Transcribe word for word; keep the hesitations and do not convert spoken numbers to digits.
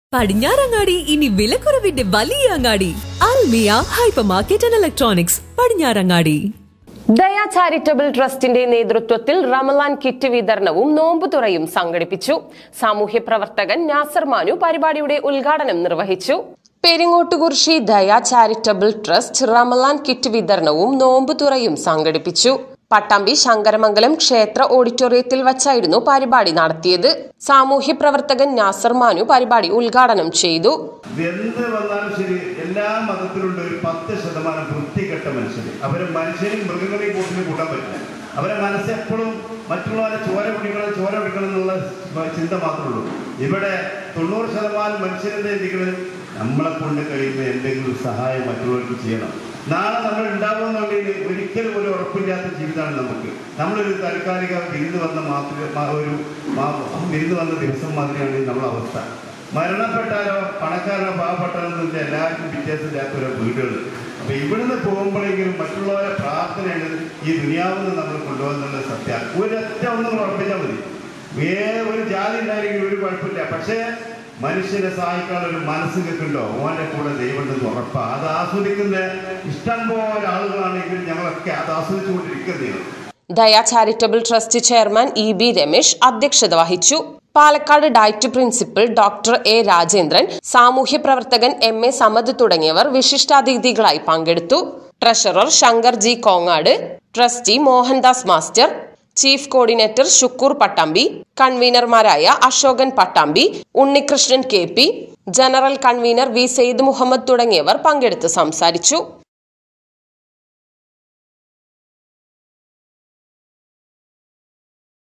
പടിഞ്ഞാറങ്ങാടി ഇനി വിലക്കുറവിന്റെ വലിയ അങ്ങാടി Almiya hyper market and electronics Padinjarangadi. Daya charitable ട്രസ്റ്റിന്റെ നേതൃത്വത്തിൽ റമലാൻ കിറ്റ് വിതരണവും നോമ്പുതുറയും സംഘടിപ്പിച്ചു. സാമൂഹ്യ പ്രവർത്തകൻ നാസർ മാനു പരിപാടിയുടെ ഉദ്ഘാടനം നിർവഹിച്ചു. പെരിങ്ങോട്ടുകുറിശി ദയ ചാരിറ്റബിൾ ട്രസ്റ്റ് റമലാൻ കിറ്റ് വിതരണവും നോമ്പുതുറയും സംഘടിപ്പിച്ചു. പട്ടാമ്പി ശങ്കരമംഗലം ക്ഷേത്ര ഓഡിറ്റോറിയത്തിൽ വച്ചായിരുന്നു പരിപാടി നടത്തിയത്. സാമൂഹ്യ പ്രവർത്തകൻ നാസർ മാനു പരിപാടി ഉദ്ഘാടനം ചെയ്തു. എന്ത് വന്നാലും ശരി, എല്ലാ മതത്തിലുള്ള ഒരു പത്ത് ശതമാനം വൃത്തികെട്ട മനുഷ്യർ. അവരെ മനുഷ്യരും മൃഗങ്ങളെയും കൂട്ടിന് കൂട്ടാൻ പറ്റില്ല. അവരെ മനസ്സെപ്പോഴും മറ്റുള്ളവരെ ചോര കുടിക്കണം ചോര കുടിക്കണം എന്നുള്ള ചിന്ത മാത്രമേ ഉള്ളൂ. ഇവിടെ തൊണ്ണൂറ് ശതമാനം മനുഷ്യരുടെ എന്തെങ്കിലും നമ്മളെ കൊണ്ട് കഴിയുന്ന എന്തെങ്കിലും സഹായം മറ്റുള്ളവർക്ക് ചെയ്യണം. നാളെ നമ്മൾ ഉണ്ടാകുമെന്നുണ്ടെങ്കിൽ ഒരിക്കലും ഒരു ഉറപ്പില്ലാത്ത ജീവിതമാണ് നമുക്ക്. നമ്മളൊരു താൽക്കാലിക വിരുന്ന് വന്ന മാത്രം ഒരു വിരുന്ന് വന്ന ദിവസം മാതിരിയാണ് നമ്മളെ അവസ്ഥ. മരണപ്പെട്ടാലോ പണക്കാരനോ പാവപ്പെട്ടാലോ എന്നില്ല, എല്ലാവർക്കും വ്യത്യാസമില്ലാത്ത ഓരോ വീടുകൾ. അപ്പൊ ഇവിടുന്ന് പോകുമ്പോഴെങ്കിലും മറ്റുള്ളവരെ പ്രാർത്ഥനയാണ് ഈ ദുനിയാവിൽ നിന്ന് നമ്മൾ കൊണ്ടുപോകുന്നുള്ള സത്യം. ഒരൊറ്റ ഒന്നും ഉറപ്പിച്ചാൽ മതി. വേറെ ഒരു ജാതി ഉണ്ടായിരിക്കും ഒരു കുഴപ്പമില്ല. പക്ഷേ മനുഷ്യനെ സഹായിക്കാനുള്ള ഒരു മനസ്സ് കേൾക്കുന്നുണ്ടോ, ഓന്റെ കൂടെ ദൈവമുണ്ടെന്ന് ഉറപ്പാ. അത് ആസ്വദിക്കുന്ന ഇഷ്ടം പോലെ ആളുകളാണെങ്കിൽ ഞങ്ങളൊക്കെ അത് ആസ്വദിച്ചുകൊണ്ടിരിക്കുന്നത്. Daya charitable trust chairman E B Ramesh അധ്യക്ഷത വഹിച്ചു. Palakkad DIET principal doctor A Rajendran, സാമൂഹ്യ പ്രവർത്തകൻ എം എ സമദ് തുടങ്ങിയവർ വിശിഷ്ടാതിഥികളായി പങ്കെടുത്തു. Treasurer Shankar G Kongad, trustee Mohandas master, chief coordinator Shukkur Pattambi, കൺവീനർമാരായ Ashokan Pattambi, Unnikrishnan K P, general convener V Syed Muhammad തുടങ്ങിയവർ പങ്കെടുത്ത് സംസാരിച്ചു.